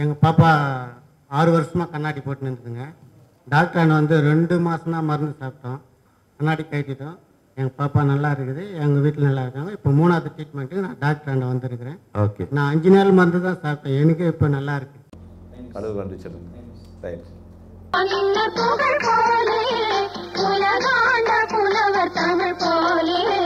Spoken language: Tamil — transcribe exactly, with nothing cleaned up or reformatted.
எங்கள் பாப்பா ஆறு வருஷமாக கண்ணாடி போட்டு நின்றுதுங்க. டாக்டர் அண்ணன் வந்து ரெண்டு மாதம் தான் மருந்து சாப்பிட்டோம், கண்ணாடி கட்டிட்டோம். எங்கள் பாப்பா நல்லா இருக்குது, எங்கள் வீட்டில் நல்லா இருக்காங்க. இப்போ மூணாவது ட்ரீட்மெண்ட்டுக்கு நான் டாக்டர் அண்ணன் வந்திருக்கிறேன். ஓகே, நான் அஞ்சு நாள் மருந்து தான் சாப்பிட்டேன், எனக்கு இப்போ நல்லா இருக்கு. கடவுள் நன்றி சொல்லுங்க. ரைட். புகழ் போலே உலகாண்ட புலவர் தமிழ் போலே